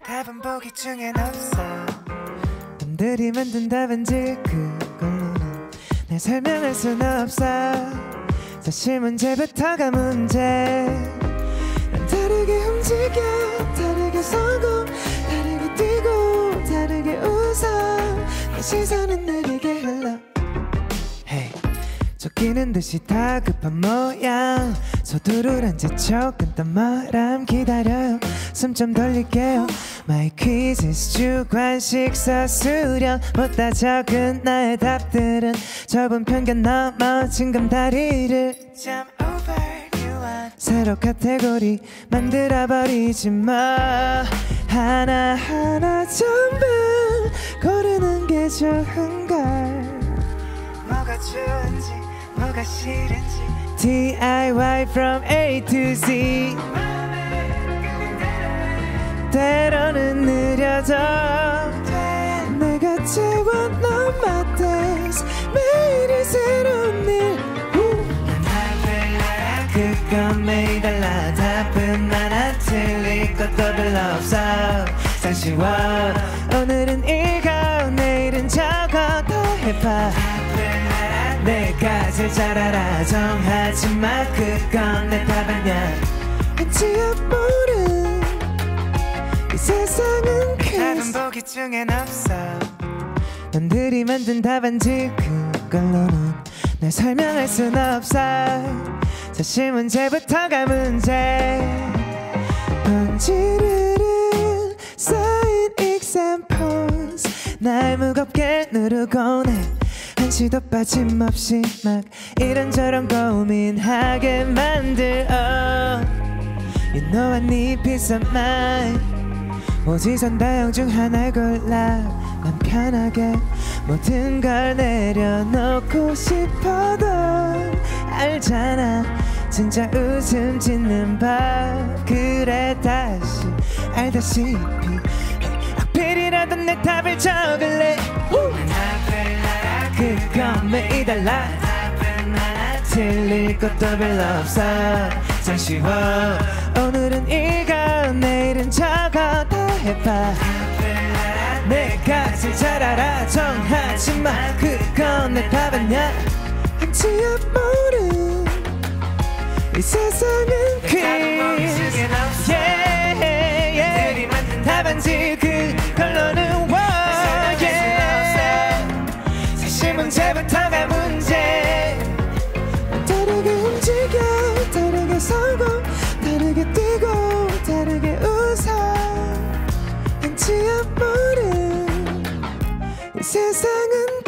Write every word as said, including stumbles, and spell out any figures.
답은 보기 중엔 없어. 남들이 만든 답인지 그걸로는 날 설명할 순 없어. 사실 문제부터가 문제. 난 다르게 움직여, 다르게 서고, 다르게 뛰고, 다르게 웃어. 내 시선은 내게 흘러. Hey. 쫓기는 듯이 다급한 모양. 서두를 한 채 촉근단 말함 기다려요. 숨 좀 돌릴게요. My quizzes 주관식 서술형 못다 적은 나의 답들은 좁은 편견 넘어 징검다리를 Jump over you want. 새로 카테고리 만들어버리지 마. 하나하나 전부 고르는 게 좋은걸. 뭐가 좋은지 뭐가 싫은지 디아이와이 from A to Z. 때로는 느려져 내가 채워 넣은 my days. 매일이 새로운 일. 난 답을 알아 그건 매일 달라. 답은 많아 틀릴 것도 별로 없어. 참 쉬워. 오늘은 이거 내일은 저거 더 해봐. 내가 제일 잘 알아. 정하지 마 그건 내 답 아냐. 왠지 모른 이 세상은 퀴즈. 답은 보기 중엔 없어. 남들이 만든 답안지 그걸로는 날 설명할 순 없어. 사실 문제부터가 문제. 번지르르 쌓인 examples 날 무겁게 누르고 내 한시도 빠짐없이 막 이런저런 고민하게 만들어. You know I need peace of mind. 오지선 다형 중 하나를 골라. 난 편하게 모든 걸 내려놓고 싶어도 알잖아 진짜 웃음 짓는 법. 그래 다시 알다시피 하필이라도 내 답을 적을래. 그건 매일 달라. 답은 하나 틀릴 것도 별로 없어. 참 쉬워. 오늘은 이거 내일은 저거 다 해봐. 내가 제일 잘 알아. 정하지 마 그건 내 답 아냐. 한치 앞 모른 이 세상은 퀴즈. yeah, yeah. 답안지 그걸로는 문제부터가 문제. 다르게 움직여 다르게 서고 다르게 뛰고 다르게 웃어. 한치 앞 모른 이 세상은